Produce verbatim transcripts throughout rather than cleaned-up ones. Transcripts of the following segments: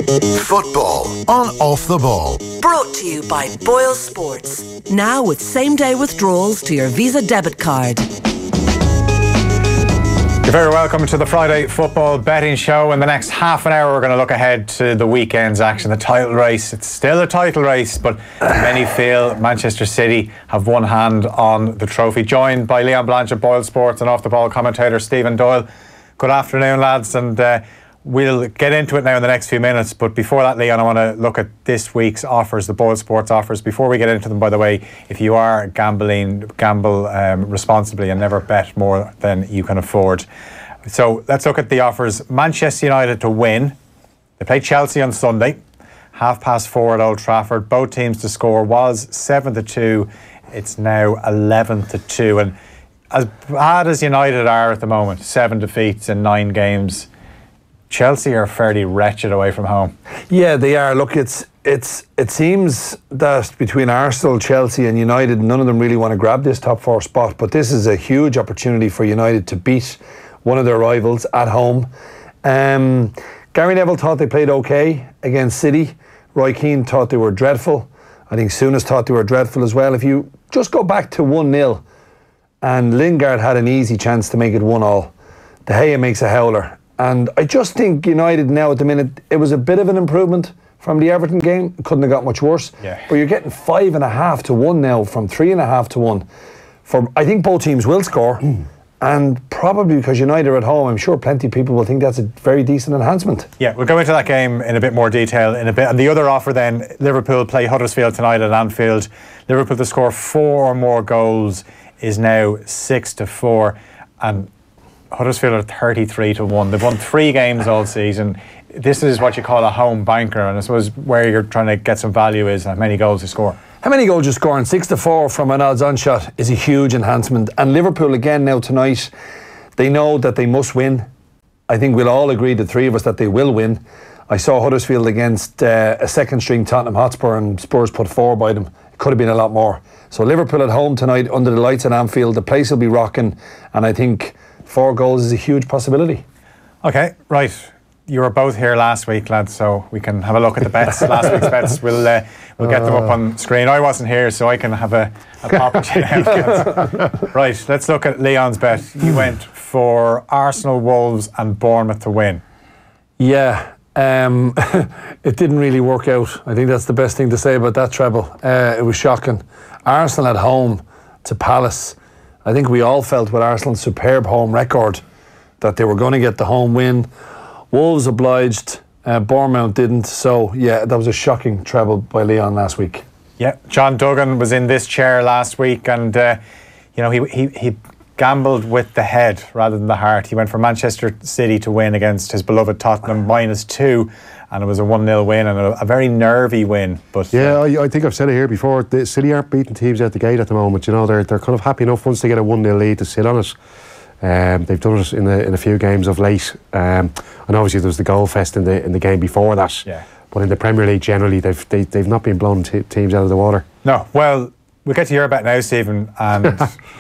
Football on Off the Ball. Brought to you by BoyleSports. Now with same-day withdrawals to your Visa debit card. You're very welcome to the Friday Football Betting Show. In the next half an hour, we're going to look ahead to the weekend's action, the title race. It's still a title race, but many feel Manchester City have one hand on the trophy. Joined by Leon Blanche of BoyleSports and off-the-ball commentator Stephen Doyle. Good afternoon, lads, and uh, we'll get into it now in the next few minutes. But before that, Leon, I want to look at this week's offers, the BoyleSports offers. Before we get into them, by the way, if you are gambling, gamble um, responsibly and never bet more than you can afford. So let's look at the offers. Manchester United to win. They play Chelsea on Sunday, half past four at Old Trafford. Both teams to score was seven to two. It's now eleven to two. And as bad as United are at the moment, seven defeats in nine games, Chelsea are fairly wretched away from home. Yeah, they are. Look, it's it's it seems that between Arsenal, Chelsea and United, none of them really want to grab this top four spot. But this is a huge opportunity for United to beat one of their rivals at home. Um, Gary Neville thought they played okay against City. Roy Keane thought they were dreadful. I think Souness thought they were dreadful as well. If you just go back to one nil, and Lingard had an easy chance to make it one all. De Gea makes a howler. And I just think United now at the minute, it was a bit of an improvement from the Everton game. It couldn't have got much worse. Yeah. But you're getting five and a half to one now from three and a half to one. For I think both teams will score. Mm. And probably because United are at home, I'm sure plenty of people will think that's a very decent enhancement. Yeah, we'll go into that game in a bit more detail in a bit. And the other offer then, Liverpool play Huddersfield tonight at Anfield. Liverpool to score four or more goals is now six to four, and Huddersfield are thirty-three to one. They've won three games all season. This is what you call a home banker, and I suppose where you're trying to get some value is how many goals you score. How many goals you score? And six to four from an odds-on shot is a huge enhancement. And Liverpool again now tonight, they know that they must win. I think we'll all agree, the three of us, that they will win. I saw Huddersfield against uh, a second-string Tottenham Hotspur, and Spurs put four by them. It could have been a lot more. So Liverpool at home tonight under the lights at Anfield. The place will be rocking, and I think four goals is a huge possibility. Okay, right. You were both here last week, lads, so we can have a look at the bets. Last week's bets, we'll uh, we'll get them up on screen. I wasn't here, so I can have a, a pop at you now. Right, let's look at Leon's bet. You went for Arsenal, Wolves and Bournemouth to win. Yeah, um, it didn't really work out. I think that's the best thing to say about that treble. Uh, it was shocking. Arsenal at home to Palace. I think we all felt with Arsenal's superb home record that they were going to get the home win. Wolves obliged, uh, Bournemouth didn't. So yeah, that was a shocking treble by Leon last week. Yeah, John Duggan was in this chair last week, and uh, you know he, he he gambled with the head rather than the heart. He went for Manchester City to win against his beloved Tottenham minus two, and it was a one nil win and a, a very nervy win. But yeah, uh, I, I think I've said it here before. The City aren't beating teams out the gate at the moment. You know, they're they're kind of happy enough once they get a one nil lead to sit on it. Um, they've done it in a, in a few games of late, um, and obviously there was the goal fest in the in the game before that. Yeah. But in the Premier League generally, they've they, they've not been blown t- teams out of the water. No. Well, we'll get to your bet now, Stephen. And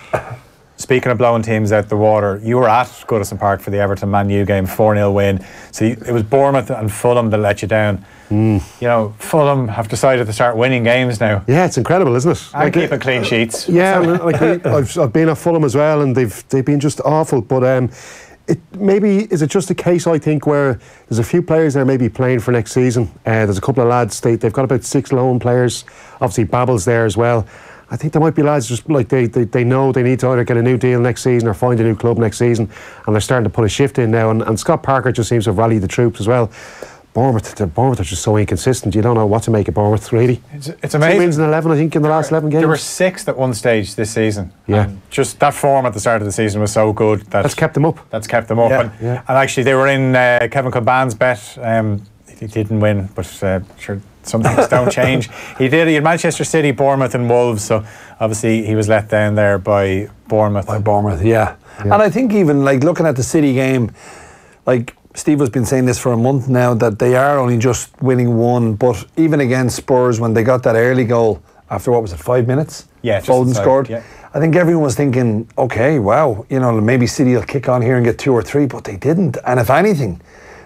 speaking of blowing teams out the water, you were at Goodison Park for the Everton Man U game, four nil win. So you, it was Bournemouth and Fulham that let you down. Mm. You know, Fulham have decided to start winning games now. Yeah, it's incredible, isn't it? And like, keeping clean sheets. Yeah, like we, I've, I've been at Fulham as well, and they've they've been just awful. But um, it maybe is it just a case, I think, where there's a few players there maybe playing for next season. Uh, there's a couple of lads, they, they've got about six loan players. Obviously, Babel's there as well. I think there might be lads just like they, they, they know they need to either get a new deal next season or find a new club next season, and they're starting to put a shift in now. And, and Scott Parker just seems to have rallied the troops as well. Bournemouth, Bournemouth are just so inconsistent. You don't know what to make of Bournemouth, really. It's, it's amazing. Two wins in eleven, I think, in the last eleven games. They were sixth at one stage this season. Yeah. And just that form at the start of the season was so good that that's kept them up. That's kept them up. Yeah. And, yeah. and actually, they were in uh, Kevin Kilban's bet. Um, he didn't win, but uh, sure, some things don't change. He did. He had Manchester City, Bournemouth, and Wolves. So obviously, he was let down there by Bournemouth. By Bournemouth, yeah. yeah. And I think even like looking at the City game, like Steve has been saying this for a month now, that they are only just winning one. But even against Spurs, when they got that early goal after, what was it, five minutes? Yeah, Foden just scored. Yeah. I think everyone was thinking, okay, wow, you know, maybe City will kick on here and get two or three, but they didn't. And if anything,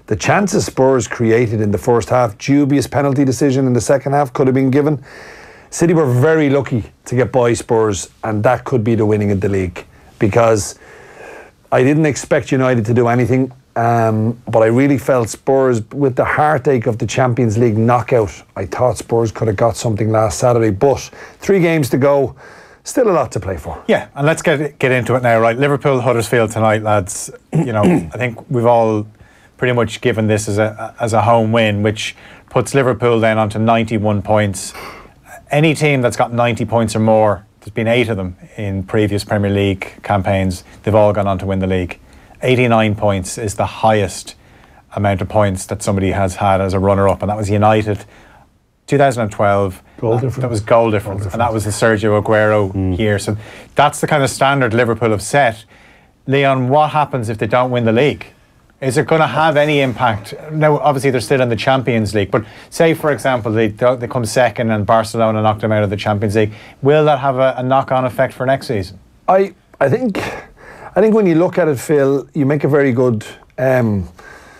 the chances Spurs created in the first half, dubious penalty decision in the second half could have been given. City were very lucky to get by Spurs, and that could be the winning of the league, because I didn't expect United to do anything, um, but I really felt Spurs, with the heartache of the Champions League knockout, I thought Spurs could have got something last Saturday. But three games to go, still a lot to play for. Yeah, and let's get get into it now, right? Liverpool, Huddersfield tonight, lads. You know, I think we've all pretty much given this as a as a home win, which puts Liverpool then onto ninety-one points. Any team that's got ninety points or more, there's been eight of them in previous Premier League campaigns, they've all gone on to win the league. eighty-nine points is the highest amount of points that somebody has had as a runner-up, and that was United two thousand twelve. Goal that, difference. That was goal difference, goal difference, and that was the Sergio Aguero mm. year. So that's the kind of standard Liverpool have set. Leon, what happens if they don't win the league? Is it going to have any impact? Now, obviously, they're still in the Champions League, but say, for example, they they come second and Barcelona knocked them out of the Champions League. Will that have a, a knock-on effect for next season? I I think I think when you look at it, Phil, you make a very good, um,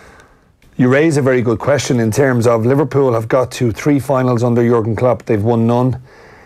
you raise a very good question in terms of Liverpool have got to three finals under Jurgen Klopp. They've won none.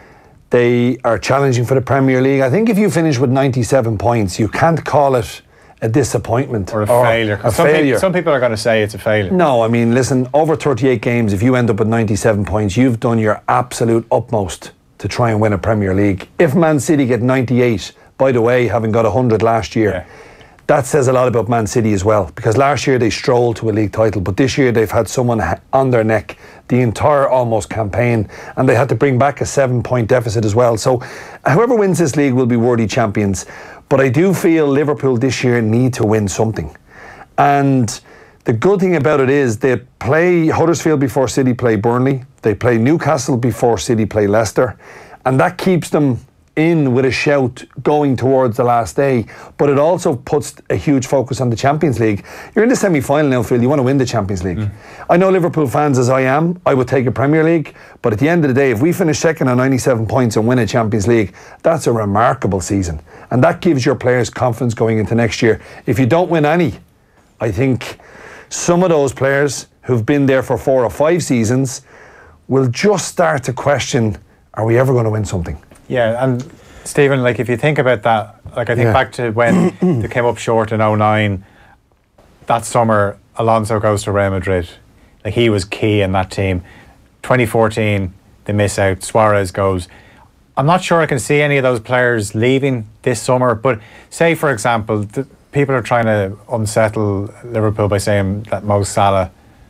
They are challenging for the Premier League. I think if you finish with ninety-seven points, you can't call it a disappointment or a or failure. A some, failure. People, some people are going to say it's a failure. No, I mean, listen, over thirty-eight games, if you end up with ninety-seven points, you've done your absolute utmost to try and win a Premier League. If Man City get ninety-eight, by the way, having got one hundred last year, yeah. that says a lot about Man City as well, because last year they strolled to a league title, but this year they've had someone on their neck the entire almost campaign, and they had to bring back a seven point deficit as well. So whoever wins this league will be worthy champions. But I do feel Liverpool this year need to win something. And the good thing about it is they play Huddersfield before City play Burnley. They play Newcastle before City play Leicester. And that keeps them in with a shout going towards the last day. But it also puts a huge focus on the Champions League. You're in the semi-final now, Phil. You want to win the Champions League. Mm. I know Liverpool fans as I am, I would take a Premier League. But at the end of the day, if we finish second on ninety-seven points and win a Champions League, that's a remarkable season. And that gives your players confidence going into next year. If you don't win any, I think some of those players who've been there for four or five seasons will just start to question, are we ever going to win something? Yeah, and Stephen, like if you think about that, like I think yeah. back to when they came up short in oh nine, that summer Alonso goes to Real Madrid. Like he was key in that team. twenty fourteen, they miss out, Suarez goes. I'm not sure I can see any of those players leaving this summer, but say for example, the people are trying to unsettle Liverpool by saying that Mo Salah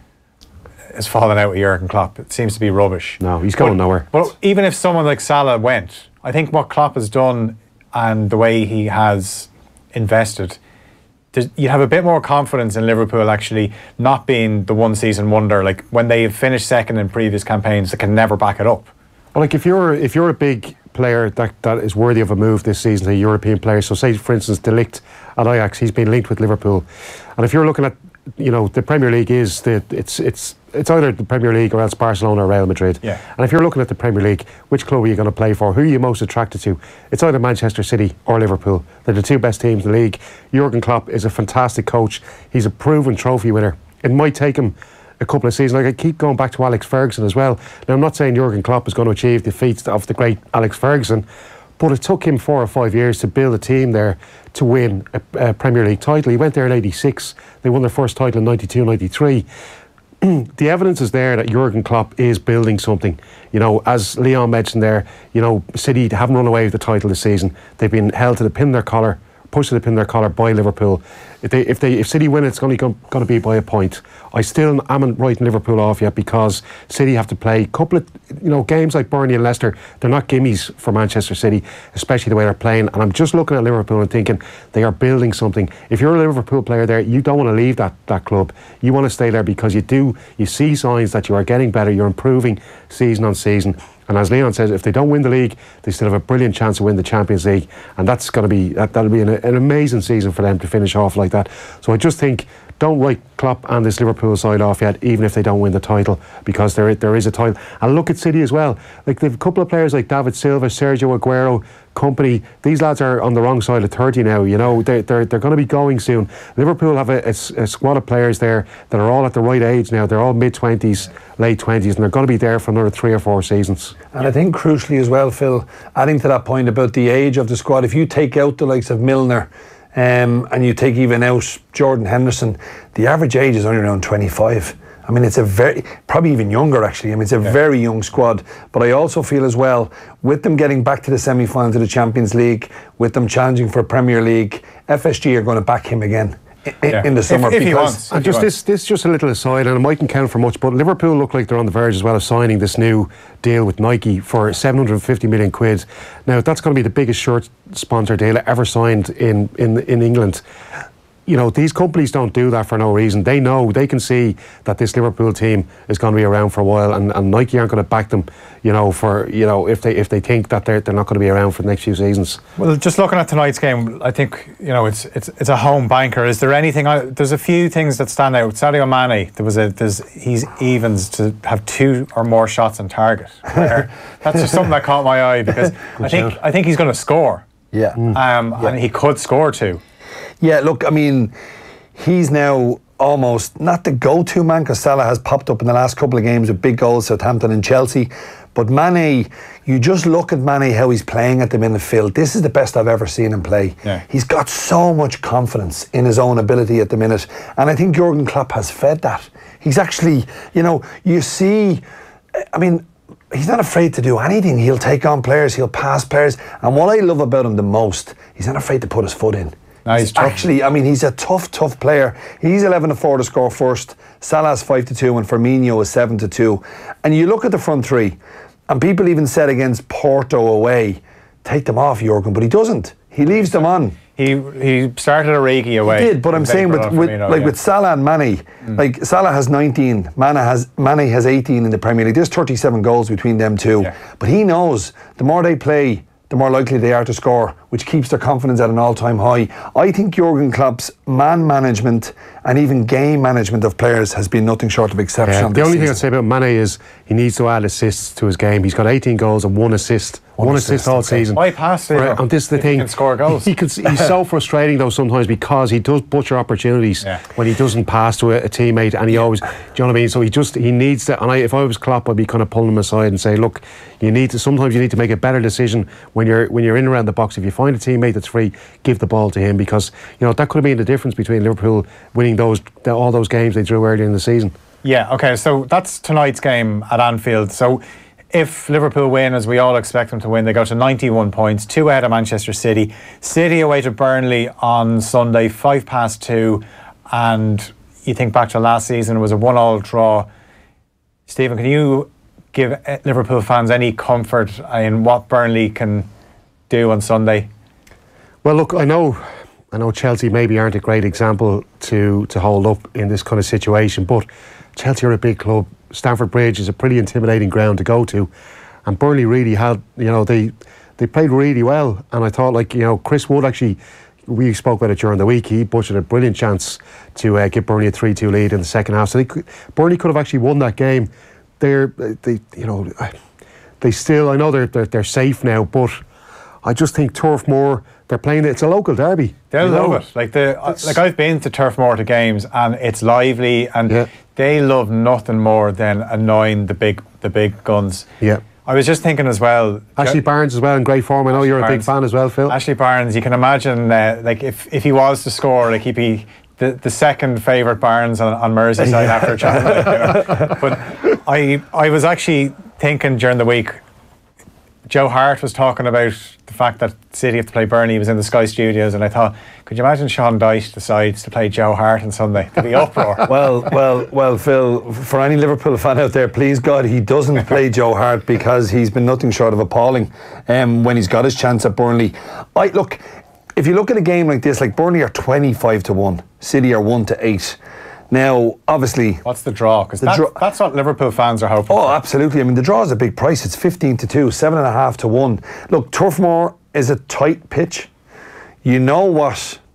has fallen out with Jurgen Klopp. It seems to be rubbish. No, he's going but, nowhere. But even if someone like Salah went, I think what Klopp has done and the way he has invested, you'd have a bit more confidence in Liverpool actually not being the one season wonder. Like when they have finished second in previous campaigns, they can never back it up. Well, like if you're if you're a big player that, that is worthy of a move this season, a European player, so say for instance De Ligt at Ajax, he's been linked with Liverpool, and if you're looking at, you know, the Premier League is the it's it's it's either the Premier League or else Barcelona or Real Madrid. Yeah. And if you're looking at the Premier League, which club are you going to play for? Who are you most attracted to? It's either Manchester City or Liverpool. They're the two best teams in the league. Jurgen Klopp is a fantastic coach. He's a proven trophy winner. It might take him a couple of seasons. Like I keep going back to Alex Ferguson as well. Now I'm not saying Jurgen Klopp is going to achieve the feats of the great Alex Ferguson, but it took him four or five years to build a team there to win a, a Premier League title. He went there in eighty-six. They won their first title in ninety-two ninety-three. The evidence is there that Jurgen Klopp is building something. You know, as Leon mentioned there, you know, City haven't run away with the title this season. They've been held to the pin in their collar, pushed to the pin in their collar by Liverpool. If they, if they, if City win, it's only going to be by a point. I still haven't writing Liverpool off yet because City have to play a couple of, you know, games like Burnley and Leicester. They're not gimmies for Manchester City, especially the way they're playing. And I'm just looking at Liverpool and thinking they are building something. If you're a Liverpool player there, you don't want to leave that that club. You want to stay there because you do. You see signs that you are getting better. You're improving season on season. And as Leon says, if they don't win the league, they still have a brilliant chance to win the Champions League, and that's going to be that, that'll be an, an amazing season for them to finish off like that. So I just think don't write Klopp and this Liverpool side off yet, even if they don't win the title, because there there is a title. And look at City as well. Like they've a couple of players like David Silva, Sergio Aguero, company. These lads are on the wrong side of thirty now. You know, they're they're, they're going to be going soon. Liverpool have a, a, a squad of players there that are all at the right age now. They're all mid twenties, late twenties, and they're going to be there for another three or four seasons. And I think crucially as well, Phil, adding to that point about the age of the squad, if you take out the likes of Milner, Um, and you take even out Jordan Henderson, the average age is only around twenty-five. I mean, it's a very, probably even younger actually. I mean, it's a yeah. very young squad. But I also feel as well, with them getting back to the semi-final to the Champions League, with them challenging for Premier League, F S G are going to back him again. In, yeah. in the summer, if, if because he wants, and if just he this, this just a little aside, and it mightn't count for much, but Liverpool look like they're on the verge as well of signing this new deal with Nike for seven hundred fifty million quid. Now that's going to be the biggest shirt sponsor deal ever signed in in in England. You know, these companies don't do that for no reason. They know, they can see that this Liverpool team is going to be around for a while, and, and Nike aren't going to back them, you know, for, you know, if they if they think that they're they're not going to be around for the next few seasons. Well, just looking at tonight's game, I think, you know, it's it's it's a home banker. Is there anything? I, there's a few things that stand out. Sadio Mane, there was a there's he's evens to have two or more shots on target. That's just something that caught my eye, because I think I think he's going to score. Yeah, um, yeah. And he could score too. Yeah, look, I mean, he's now almost not the go-to man, because Salah has popped up in the last couple of games with big goals, Southampton and Chelsea. But Mane, you just look at Mane, how he's playing at the minute, Phil. This is the best I've ever seen him play. Yeah. He's got so much confidence in his own ability at the minute. And I think Jurgen Klopp has fed that. He's actually, you know, you see, I mean, he's not afraid to do anything. He'll take on players, he'll pass players. And what I love about him the most, he's not afraid to put his foot in. No, he's tough. Actually, I mean, he's a tough, tough player. He's eleven to four to score first. Salah's five to two, and Firmino is seven to two. And you look at the front three, and people even said against Porto away, take them off, Jurgen, but he doesn't. He leaves them on. He he started Origi away. He did, but I'm saying with, with Firmino, like yeah. with Salah and Mane, mm. like Salah has nineteen, Mane has Mane has eighteen in the Premier League. There's thirty-seven goals between them two. Yeah. But he knows the more they play, the more likely they are to score, which keeps their confidence at an all-time high. I think Jurgen Klopp's man management and even game management of players has been nothing short of exceptional. Yeah, the only season. thing I'd say about Mane is he needs to add assists to his game. He's got eighteen goals and one assist. One, one assist, assist all okay. season. Why pass it? Right, and this is the if thing. He can score goals. He could, he's so frustrating though sometimes, because he does butcher opportunities yeah. when he doesn't pass to a, a teammate, and he always, do you know what I mean? So he just he needs to. And I, if I was Klopp, I'd be kind of pulling him aside and say, look, you need to. Sometimes you need to make a better decision when you're when you're in around the box. If you find a teammate that's free, give the ball to him, because you know that could have been the difference between Liverpool winning those all those games they drew earlier in the season. Yeah. Okay. So that's tonight's game at Anfield. So if Liverpool win, as we all expect them to win, they go to ninety-one points, two ahead of Manchester City. City away to Burnley on Sunday, five past two. And you think back to last season, it was a one-all draw. Stephen, can you give Liverpool fans any comfort in what Burnley can do on Sunday? Well, look, I know, I know Chelsea maybe aren't a great example to to hold up in this kind of situation, but Chelsea are a big club. Stamford Bridge is a pretty intimidating ground to go to, and Burnley really had, you know, they they played really well, and I thought, like, you know, Chris Wood actually, we spoke about it during the week, he butchered a brilliant chance to uh, give Burnley a three two lead in the second half. So they could, Burnley could have actually won that game. They're they you know they still, I know they're they're, they're safe now, but I just think Turf Moor, they're playing it. It's a local derby. They'll you know? love it. Like the like I've been to Turf Moor to games, and it's lively, and yeah. they love nothing more than annoying the big the big guns. Yeah. I was just thinking as well. Ashley Barnes as well in great form. I know Ashley you're Barnes. a big fan as well, Phil. Ashley Barnes, you can imagine, uh, like if, if he was to score, like he'd be the, the second favourite Barnes on, on Merseyside after Chattanooga. But I I was actually thinking during the week, Joe Hart was talking about the fact that City have to play Burnley. He was in the Sky Studios, and I thought, could you imagine Sean Dyche decides to play Joe Hart on Sunday? There'd be uproar. Well, well, well, Phil, for any Liverpool fan out there, please God, he doesn't play Joe Hart, because he's been nothing short of appalling um, when he's got his chance at Burnley. I look, if you look at a game like this, like Burnley are twenty-five to one, City are one to eight. Now, obviously, what's the draw? Because that, that's what Liverpool fans are hoping oh, for. absolutely. I mean, the draw is a big price. It's fifteen to two, seven and a half to one. Look, Turf Moor is a tight pitch. You know what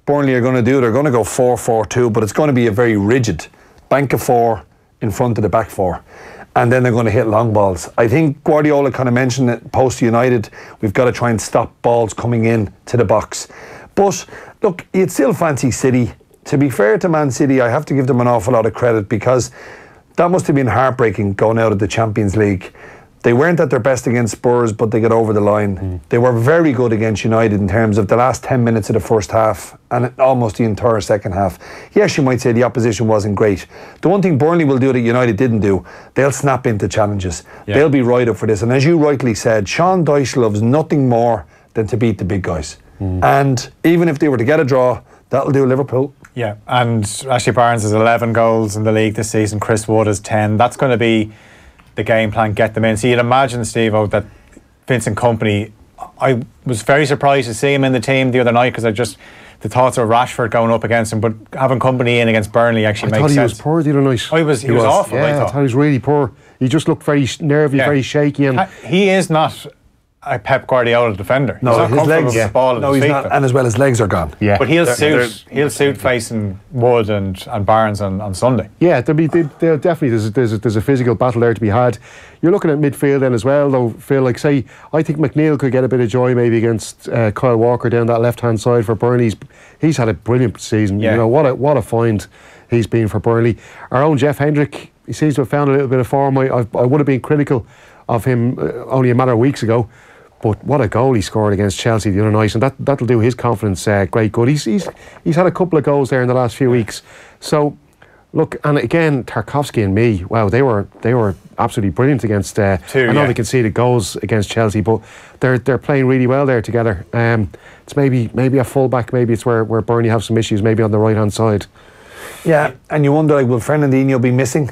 Burnley are going to do. They're going to go four four two, but it's going to be a very rigid bank of four in front of the back four. And then they're going to hit long balls. I think Guardiola kind of mentioned it post United. We've got to try and stop balls coming in to the box. But look, you'd still fancy City. To be fair to Man City, I have to give them an awful lot of credit, because that must have been heartbreaking going out of the Champions League. They weren't at their best against Spurs, but they got over the line. Mm. They were very good against United in terms of the last ten minutes of the first half and almost the entire second half. Yes, you might say the opposition wasn't great. The one thing Burnley will do that United didn't do, they'll snap into challenges. Yeah. They'll be right up for this. And as you rightly said, Sean Dyche loves nothing more than to beat the big guys. Mm. And even if they were to get a draw, that'll do Liverpool. Yeah, and Ashley Barnes has eleven goals in the league this season. Chris Wood has ten. That's going to be the game plan, get them in. So you'd imagine, Steve-O, that Vincent Kompany, I was very surprised to see him in the team the other night, because I just, the thoughts of Rashford going up against him, but having Kompany in against Burnley actually I makes sense. I thought he was poor the other night. Oh, he was, he, he was, was awful, yeah, I thought. I thought he was really poor. He just looked very nervy, yeah. very shaky. And he is not a Pep Guardiola defender. No, he's not his comfortable legs, with yeah. the ball no, he's feet, not, though. and as well his legs are gone. Yeah, but he'll they're, suit they're, he'll suit facing Wood and, and Barnes on, on Sunday. Yeah, there'll be there'll definitely there's a, there's a, there's a physical battle there to be had. You're looking at midfield then as well, though, Phil. Like say, I think McNeil could get a bit of joy maybe against uh, Kyle Walker down that left hand side for Burnley. He's, he's had a brilliant season. Yeah. You know what a what a find he's been for Burnley. Our own Jeff Hendrick, he seems to have found a little bit of form. I I, I would have been critical of him uh, only a matter of weeks ago. But what a goal he scored against Chelsea the other night, and that, that'll do his confidence uh, great good. He's, he's he's had a couple of goals there in the last few weeks. So, look, and again, Tarkowski and me, wow, they were they were absolutely brilliant against. Uh, Two, I know yeah. they conceded goals against Chelsea, but they're they're playing really well there together. Um, it's maybe maybe a fullback, maybe it's where where Burnley have some issues, maybe on the right hand side. Yeah, and you wonder, like, will Fernandinho be missing?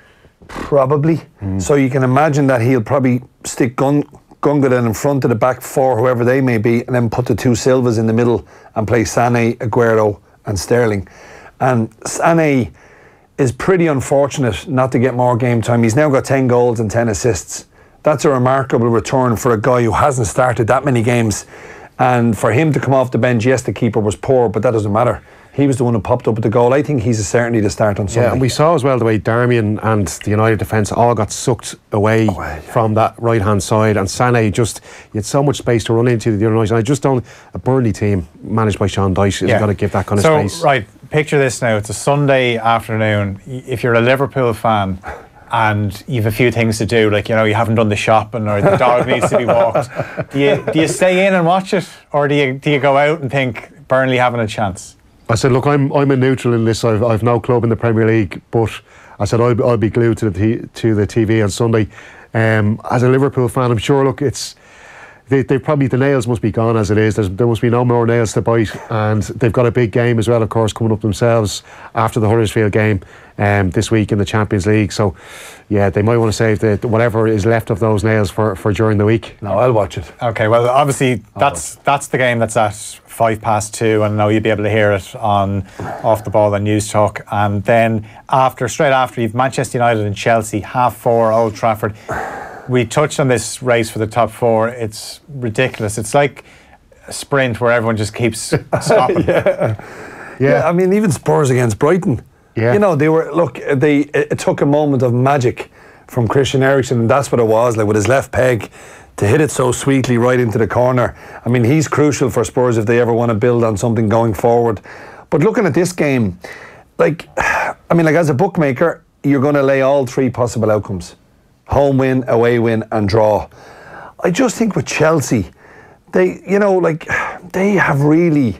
Probably. Mm. So you can imagine that he'll probably stick Gun. Gundogan in front of the back four, whoever they may be, and then put the two Silvas in the middle and play Sané, Aguero and Sterling. And Sané is pretty unfortunate not to get more game time. He's now got ten goals and ten assists. That's a remarkable return for a guy who hasn't started that many games. And for him to come off the bench, yes, the keeper was poor, but that doesn't matter. He was the one who popped up with the goal. I think he's a certainty to start on Sunday. Yeah, and we saw as well the way Darmian and the United defence all got sucked away, away yeah. from that right hand side, and Sané just, he had so much space to run into the other night. And I just don't, a Burnley team managed by Sean Dyche has yeah. got to give that kind of so, space. So, right, picture this now. It's a Sunday afternoon. If you're a Liverpool fan and you've a few things to do, like, you know, you haven't done the shopping or the dog needs to be walked, do you, do you stay in and watch it, or do you, do you go out and think Burnley having a chance? I said, look, I'm I'm a neutral in this. I've I've no club in the Premier League, but I said I'll I'll be glued to the t- to the T V on Sunday. Um, as a Liverpool fan, I'm sure. Look, it's they they probably the nails must be gone as it is. There's, there must be no more nails to bite, and they've got a big game as well, of course, coming up themselves after the Huddersfield game um, this week in the Champions League. So, yeah, they might want to save the whatever is left of those nails for, for during the week. No, I'll watch it. Okay, well, obviously that's that's the game that's at five past two, and now you'll be able to hear it on Off the Ball and News Talk. And then after, straight after, you've Manchester United and Chelsea, half four, Old Trafford. We touched on this race for the top four. It's ridiculous. It's like a sprint where everyone just keeps stopping. yeah. yeah, yeah. I mean, even Spurs against Brighton. Yeah, you know, they were look. They it, it took a moment of magic from Christian Eriksen, and that's what it was. Like with his left peg, to hit it so sweetly right into the corner. I mean, he's crucial for Spurs if they ever want to build on something going forward. But looking at this game, like, I mean, like as a bookmaker, you're going to lay all three possible outcomes: home win, away win, and draw. I just think with Chelsea, they, you know, like they have really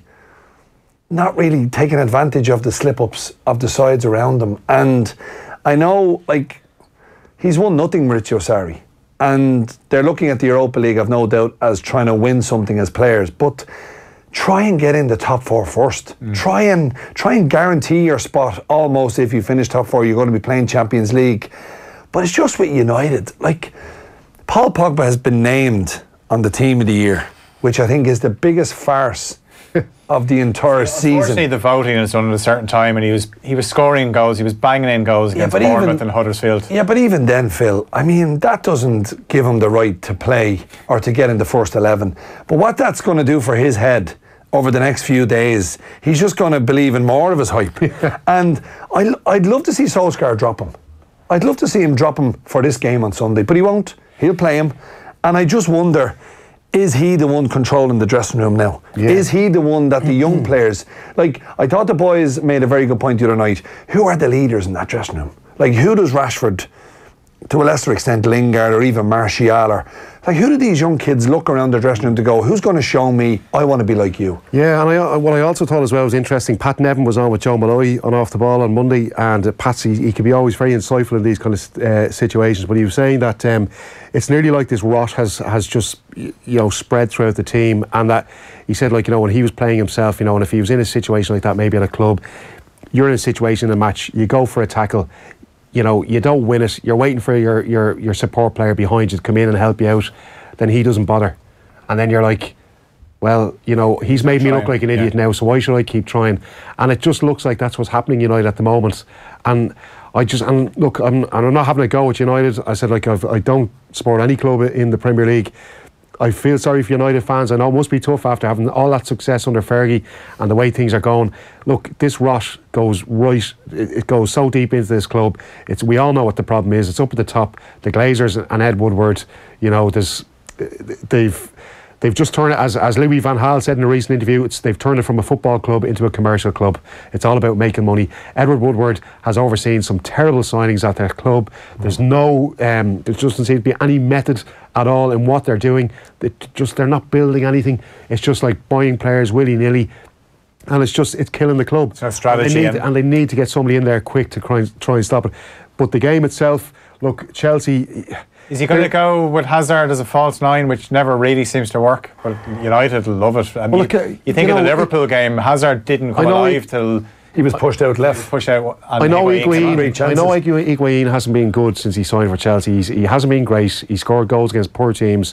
not really taken advantage of the slip-ups of the sides around them. And I know, like, he's won nothing, Maurizio Sarri. And they're looking at the Europa League, I've no doubt, as trying to win something as players. But try and get in the top four first. Mm. Try and try and guarantee your spot almost. If you finish top four, you're going to be playing Champions League. But it's just with United. Like, Paul Pogba has been named on the team of the year, which I think is the biggest farce of the entire yeah, season. Unfortunately, the voting is done at a certain time, and he was he was scoring goals, he was banging in goals against yeah, Bournemouth even, and Huddersfield. Yeah, but even then, Phil, I mean, that doesn't give him the right to play or to get in the first eleven. But what that's going to do for his head over the next few days, he's just going to believe in more of his hype. And I, I'd love to see Solskjaer drop him. I'd love to see him drop him for this game on Sunday, but he won't. He'll play him. And I just wonder, is he the one controlling the dressing room now? Yeah. Is he the one that the young players... Like, I thought the boys made a very good point the other night. Who are the leaders in that dressing room? Like, who does Rashford, to a lesser extent Lingard or even Martial, or like, who do these young kids look around the dressing room to go, who's going to show me I want to be like you? Yeah, and I, what I also thought as well was interesting, Pat Nevin was on with Joe Malloy on Off the Ball on Monday, and uh, Pat's, he, he can be always very insightful in these kind of uh, situations, but he was saying that um, it's nearly like this rot has, has just, you know, spread throughout the team, and that he said, like, you know, when he was playing himself, you know, and if he was in a situation like that, maybe at a club, you're in a situation in a match, you go for a tackle, you know, you don't win it, you're waiting for your, your, your support player behind you to come in and help you out, then he doesn't bother. And then you're like, well, you know, he's made me look like an idiot now, so why should I keep trying? And it just looks like that's what's happening United at the moment. And I just, and look, I'm, and I'm not having a go at United. I said, like, I've, I don't support any club in the Premier League. I feel sorry for United fans. I know it must be tough after having all that success under Fergie and the way things are going. Look, this rot goes right, it goes so deep into this club. It's, we all know what the problem is. It's up at the top. The Glazers and Ed Woodward, you know, there's, they've they've just turned it, as, as Louis van Gaal said in a recent interview, it's, they've turned it from a football club into a commercial club. It's all about making money. Edward Woodward has overseen some terrible signings at their club. There's no, um, there doesn't seem to be any method at all in what they're doing. They just, they're not building anything. It's just like buying players willy-nilly. And it's just, it's killing the club. It's no strategy. And they, need, and they need to get somebody in there quick to try, try and stop it. But the game itself, look, Chelsea... Is he going to go with Hazard as a false nine, which never really seems to work? But United will love it. I mean, well, look, you, you think you know, in the Liverpool game, Hazard didn't come alive he, till... He was pushed out left. Pushed out. I know Higuain, I know Higuain hasn't been good since he signed for Chelsea. He's, he hasn't been great. He scored goals against poor teams.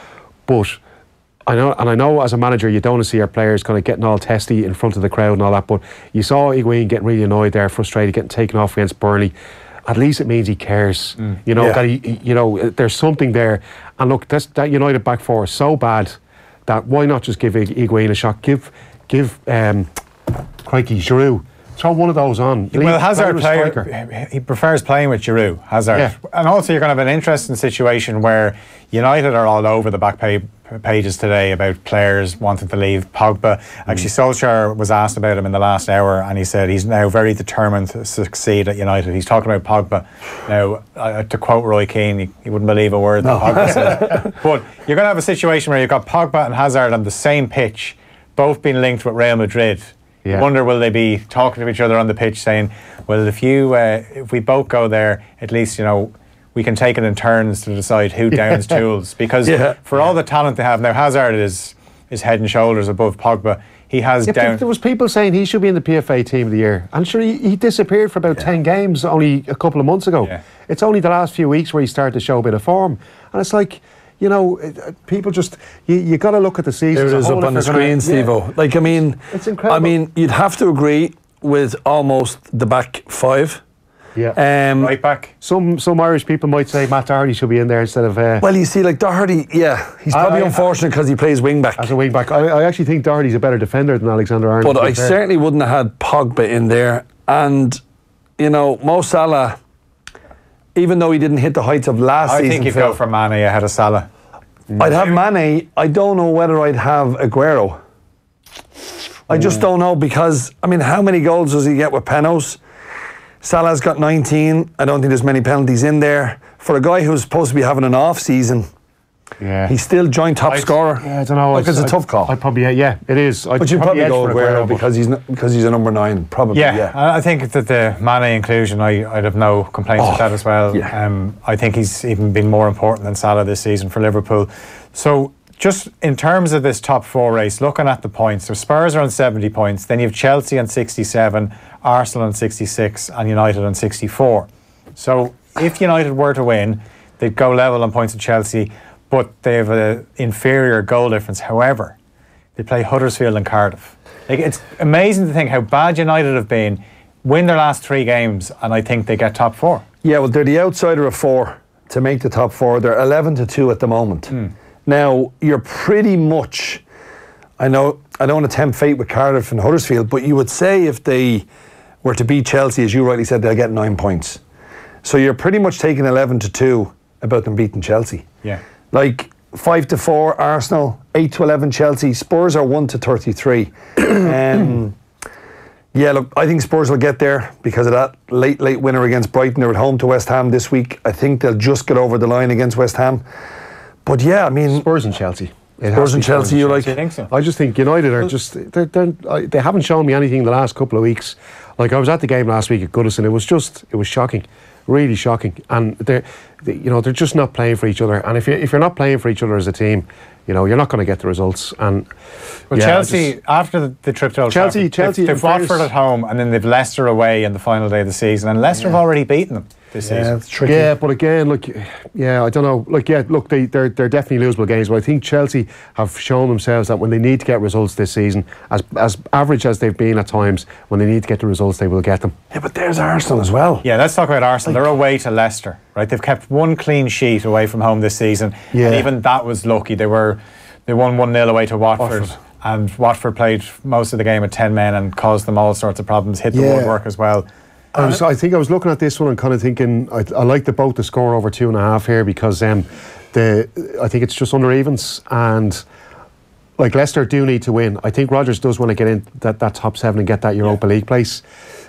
But I know, and I know as a manager, you don't want to see our players kind of getting all testy in front of the crowd and all that. But you saw Higuain getting really annoyed there, frustrated, getting taken off against Burnley. At least it means he cares. Mm. You know, yeah. that he, you know, there's something there. And look, that's, that United back four is so bad that why not just give Higuain a shot? Give, give, um, crikey, Giroud. Throw one of those on. Well, Leave, Hazard play, he prefers playing with Giroud, Hazard. Yeah. And also you're going to have an interesting situation where United are all over the back page, pages today about players wanting to leave. Pogba, actually mm. Solskjaer was asked about him in the last hour and he said he's now very determined to succeed at United. He's talking about Pogba. Now, uh, to quote Roy Keane, he, he wouldn't believe a word no. that Pogba said. But you're going to have a situation where you've got Pogba and Hazard on the same pitch, both being linked with Real Madrid. Yeah. I wonder, will they be talking to each other on the pitch saying, well, if you, uh, if we both go there, at least, you know, we can take it in turns to decide who downs tools. Because yeah. for all the talent they have, now Hazard is, is head and shoulders above Pogba. He has yeah, down... There was people saying he should be in the P F A team of the year. I'm sure he, he disappeared for about yeah. ten games only a couple of months ago. Yeah. It's only the last few weeks where he started to show a bit of form. And it's like... You know, people just, you, you got to look at the season. There it is up on the screen, Steve-O. Yeah. Like, I mean, it's incredible. I mean, you'd have to agree with almost the back five. Yeah. Um, right back. Some some Irish people might say Matt Doherty should be in there instead of... Uh, well, you see, like Doherty, yeah, he's probably I, unfortunate because he plays wing back. As a wing back. I, I actually think Doherty's a better defender than Alexander-Arnold. But I fair. certainly wouldn't have had Pogba in there. And, you know, Mo Salah... Even though he didn't hit the heights of last I season. I think you'd go for Mane ahead of Salah. I'd have Mane. I don't know whether I'd have Aguero. I just don't know because, I mean, how many goals does he get with penos? Salah's got nineteen. I don't think there's many penalties in there. For a guy who's supposed to be having an off season, yeah, he's still joint top I'd, scorer. Yeah, I don't know. Like, it's a tough call. I'd probably, yeah, yeah it is. I'd but you'd probably, probably go Aguero, Aguero because he's not, because he's a number nine. Probably. Yeah, yeah. I think that the Mane inclusion, I, I'd have no complaints oh, with that as well. Yeah. Um, I think he's even been more important than Salah this season for Liverpool. So just in terms of this top four race, looking at the points, so Spurs are on seventy points, then you have Chelsea on sixty-seven, Arsenal on sixty-six and United on sixty-four. So if United were to win, they'd go level on points with Chelsea, but they have an inferior goal difference. However, they play Huddersfield and Cardiff. Like, it's amazing to think how bad United have been, win their last three games, and I think they get top four. Yeah, well, they're the outsider of four to make the top four. They're eleven to two at the moment. Mm. Now, you're pretty much, I know I don't want to tempt fate with Cardiff and Huddersfield, but you would say if they were to beat Chelsea, as you rightly said, they'll get nine points. So you're pretty much taking eleven to two about them beating Chelsea. Yeah. Like five to four Arsenal, eight to eleven Chelsea. Spurs are one to thirty-three. um, yeah, look, I think Spurs will get there because of that late, late winner against Brighton. They're at home to West Ham this week. I think they'll just get over the line against West Ham. But yeah, I mean, Spurs and Chelsea. It Spurs and Chelsea, you like? Do you think so? I just think United are just they're, they're, I- they haven't shown me anything the last couple of weeks. Like I was at the game last week at Goodison, it was just it was shocking, really shocking. And they're they, you know they're just not playing for each other. And if you if you're not playing for each other as a team, you know you're not going to get the results. And Well, yeah, Chelsea, just- after the, the trip to Old Chelsea- Trafford, Chelsea, they've, in they've Watford fairness- at home and then they've Leicester away in the final day of the season. And Leicester have already beaten them this Yeah, season. it's tricky. Yeah, but again, look, yeah, I don't know. Like, yeah, look, they, they're they're definitely losable games. But I think Chelsea have shown themselves that when they need to get results this season, as as average as they've been at times, when they need to get the results, they will get them. Yeah, but there's Arsenal as well. Yeah, let's talk about Arsenal. They're away to Leicester, right? They've kept one clean sheet away from home this season. Yeah. And even that was lucky. They were they won one nil away to Watford, Watford. and Watford played most of the game with ten men and caused them all sorts of problems, hit the Yeah. woodwork as well. I, was, I think I was looking at this one and kind of thinking I, I like the boat to score over two and a half here because um, the I think it's just under evens and like Leicester do need to win. I think Rodgers does want to get in that, that top seven and get that Europa League place.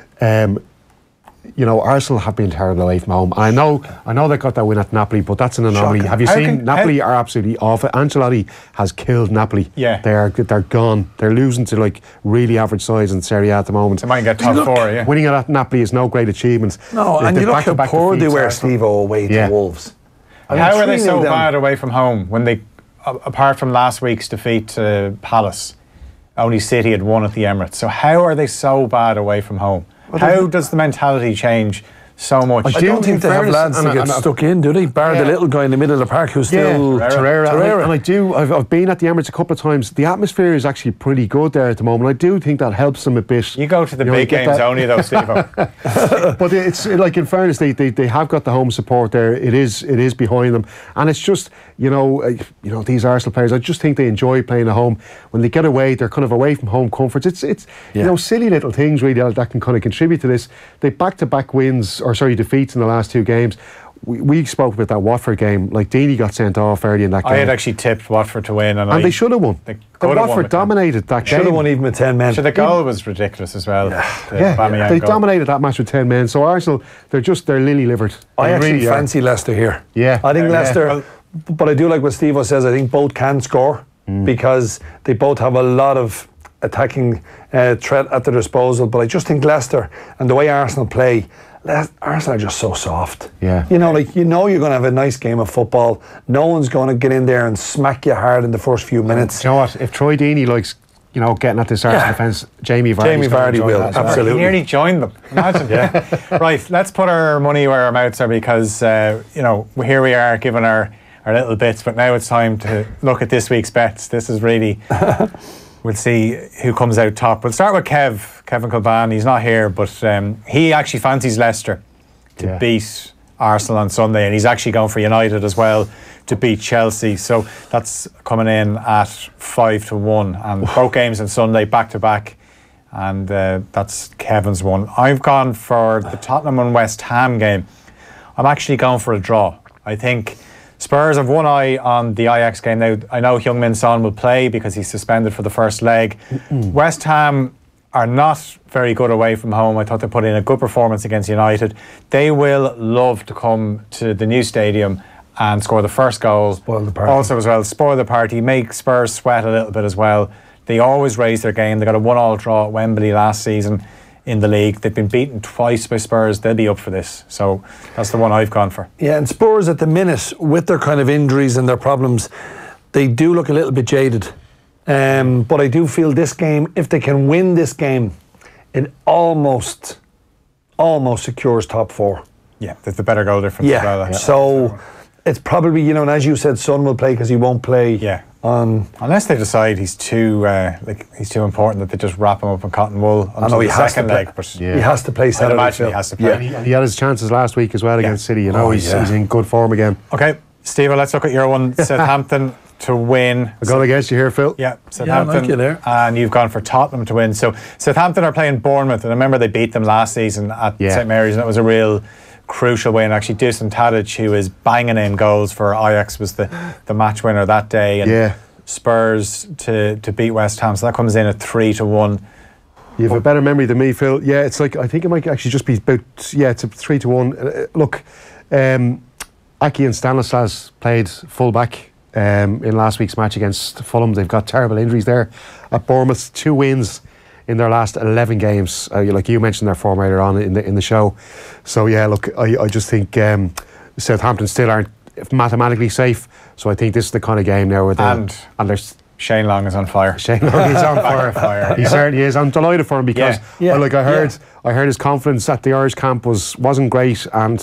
Um, you know, Arsenal have been terrible away from home. I know, I know they got that win at Napoli, but that's an anomaly. Shocking. Have you How seen can- Napoli how- are absolutely awful. Ancelotti has killed Napoli. Yeah. they are they're gone. They're losing to like really average sides in Serie A at the moment. They might get top four, yeah. Winning at Napoli is no great achievement. No, The- and the you look how back-to-back poor they defeats were, Arsenal. Steve-O, away Yeah. to Wolves. I mean, How are they three so nil down. bad away from home when they, a- apart from last week's defeat to Palace, only City had won at the Emirates. So how are they so bad away from home? How does the mentality change so much? I don't think they have fairness, lads and to I- get and I- stuck in, do they? Bar Yeah. the little guy in the middle of the park who's Yeah, still Torreira. And, I, Torreira. and I do. I've, I've been at the Emirates a couple of times. The atmosphere is actually pretty good there at the moment. I do think that helps them a bit. You go to the You know, big you get games that- only though, Steve-O. But it's like in fairness, they, they they have got the home support there. It is it is behind them, and it's just you know uh, you know these Arsenal players. I just think they enjoy playing at home. When they get away, they're kind of away from home comforts. It's it's Yeah. you know silly little things really that, that can kind of contribute to this. They back to back wins or sorry defeats in the last two games. We, we spoke about that Watford game. Like Deeney got sent off early in that game, I had actually tipped Watford to win, and, and I, they should have won. They The could have won Watford with them. dominated that Should game. have won even with ten men. So the goal was ridiculous as well. the Yeah, Aubameyang they goal. dominated that match with ten men. So Arsenal, they're just they're lily livered. I They actually really are. fancy Leicester here. Yeah. I think Yeah. Leicester, Well- but I do like what Steve-O says. I think both can score because they both have a lot of attacking uh, threat at their disposal. But I just think Leicester and the way Arsenal play, Le- Arsenal are just so soft. Yeah. You know, like you know you're going to have a nice game of football. No one's going to get in there and smack you hard in the first few minutes. Do you know what? If Troy Deeney likes, you know, getting at this Arsenal Yeah. defence, Jamie Vardy. Jamie Vardy will, absolutely. He nearly joined them. Imagine. yeah. Right, let's put our money where our mouths are because, uh, you know, here we are giving our, our little bits, but now it's time to look at this week's bets. This is really, we'll see who comes out top. We'll start with Kev, Kevin Kilban. He's not here, but um, he actually fancies Leicester to Yeah. beat Arsenal on Sunday, and he's actually going for United as well to beat Chelsea. So that's coming in at five to one, and both games on Sunday back to back, and uh, that's Kevin's one. I've gone for the Tottenham and West Ham game. I'm actually going for a draw. I think Spurs have one eye on the Ajax game now. I know Heung-min Son will play because he's suspended for the first leg. West Ham are not very good away from home. I thought they put in a good performance against United. They will love to come to the new stadium and score the first goal. Spoil the party. Also as well, spoil the party, make Spurs sweat a little bit as well. They always raise their game. They got a one-all draw at Wembley last season in the league. They've been beaten twice by Spurs. They'll be up for this. So that's the one I've gone for. Yeah, and Spurs at the minute, with their kind of injuries and their problems, they do look a little bit jaded. Um, but I do feel this game, if they can win this game, it almost, almost secures top four. Yeah, there's the better goal difference Yeah, as well. so it's probably, you know, and as you said, Son will play because he won't play Yeah. on... Unless they decide he's too uh, like he's too important that they just wrap him up in cotton wool I know until he the has to second play. leg. But Yeah. He has to play I'd Saturday. imagine he Phil. has to play. Yeah. And he had his chances last week as well Yeah. against City. You know, Oh, he's, yeah. he's in good form again. Okay, Steve, let's look at your one. Southampton to win. A goal against you here, Phil. Yeah, Southampton. Yeah, I like you there. And you've gone for Tottenham to win. So Southampton are playing Bournemouth, and I remember they beat them last season at Yeah. St Mary's, and it was a real crucial win. Actually, Dusan Tadic, who was banging in goals for Ajax, was the, the match winner that day. And Yeah. Spurs to, to beat West Ham, so that comes in at three to one. You have a better memory than me, Phil. Yeah, it's like, I think it might actually just be about, yeah, it's a three to one. Uh, look, um, Aki and Stanislas played full-back um, in last week's match against Fulham. They've got terrible injuries there. At Bournemouth, two wins in their last eleven games. Uh, like you mentioned their form earlier on in the in the show. So yeah, look, I, I just think um, Southampton still aren't mathematically safe. So I think this is the kind of game now where they And, and there's Shane Long is on fire. Shane Long is on fire. fire, He yeah. certainly is. I'm delighted for him because, Yeah. Yeah. well, like I heard, Yeah. I heard his confidence at the Irish camp was wasn't great, and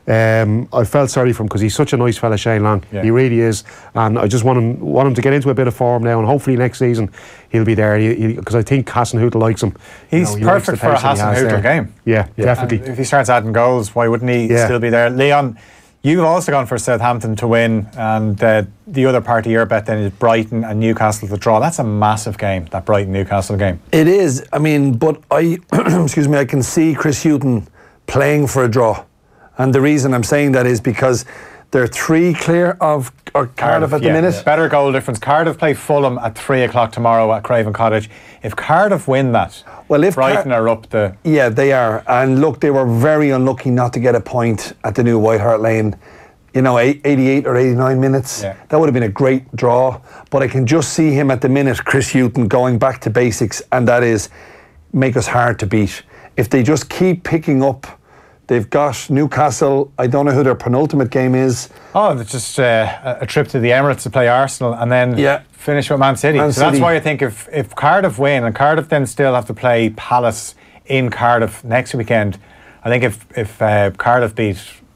um, I felt sorry for him because he's such a nice fella, Shane Long. Yeah. He really is, and I just want him want him to get into a bit of form now, and hopefully next season he'll be there because I think Hasenhüttl likes him. He's You know, he likes perfect the for a pace that he has Hasenhüttl there. game. Yeah, And definitely. if he starts adding goals, why wouldn't he Yeah. still be there? Leon, you've also gone for Southampton to win, and uh, the other part of your bet then is Brighton and Newcastle to draw. That's a massive game, that Brighton-Newcastle game. It is. I mean, but I, excuse me, I can see Chris Hughton playing for a draw. And the reason I'm saying that is because they're three clear of or Cardiff, at the yeah. minute. Better goal difference. Cardiff play Fulham at three o'clock tomorrow at Craven Cottage. If Cardiff win that, Well, if Brighton Car- are up the... Yeah, they are. And look, they were very unlucky not to get a point at the new White Hart Lane. You know, eight, eighty-eight or eighty-nine minutes. Yeah. That would have been a great draw. But I can just see him at the minute, Chris Hughton, going back to basics, and that is make us hard to beat. If they just keep picking up, they've got Newcastle. I don't know who their penultimate game is. Oh, it's just uh, a trip to the Emirates to play Arsenal and then Yeah. finish with Man City. Man so that's City. why I think if, if Cardiff win, and Cardiff then still have to play Palace in Cardiff next weekend, I think if, if uh, Cardiff beat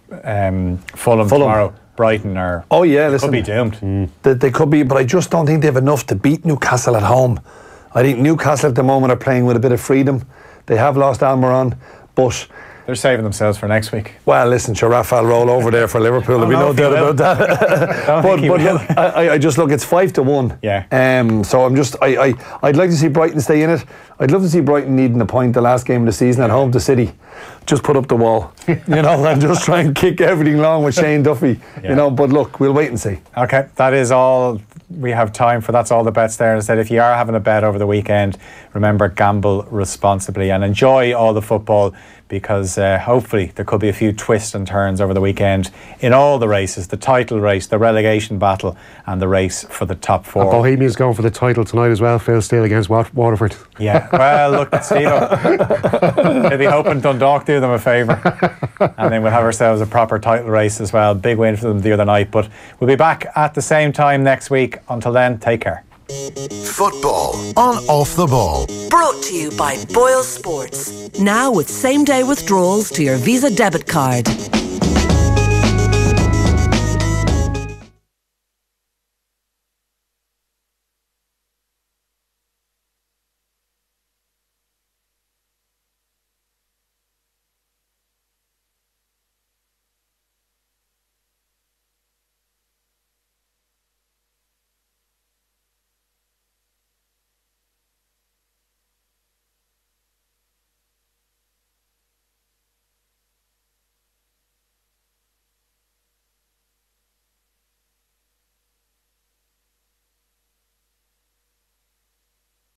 um, Fulham, Fulham. tomorrow, Brighton are Oh yeah, could listen, be doomed. They, they could be, but I just don't think they have enough to beat Newcastle at home. I think Newcastle at the moment are playing with a bit of freedom. They have lost Almiron, but They're saving themselves for next week. well, listen, sure, Rafa will roll over there for Liverpool. There'll be know no if he doubt will. about that. Don't but think he but will. look, I, I just look, it's five to one. Yeah. Um. So I'm just, I, I, I'd like to see Brighton stay in it. I'd love to see Brighton needing a point the last game of the season at home to City. Just put up the wall, you know, and just try and kick everything long with Shane Duffy, Yeah. you know. But look, we'll wait and see. Okay, that is all we have time for. That's all the bets there. Instead, if you are having a bet over the weekend, remember, gamble responsibly and enjoy all the football, because uh, hopefully there could be a few twists and turns over the weekend in all the races: the title race, the relegation battle, and the race for the top four. And Bohemians going for the title tonight as well, Phil Steele against Wat- Waterford. Yeah, well, look, Steve, they'll be hoping Dundalk do them a favour, and then we'll have ourselves a proper title race as well. Big win for them the other night, but we'll be back at the same time next week. Until then, take care. Football on Off the Ball. Brought to you by Boyle Sports. Now with same day withdrawals to your Visa debit card.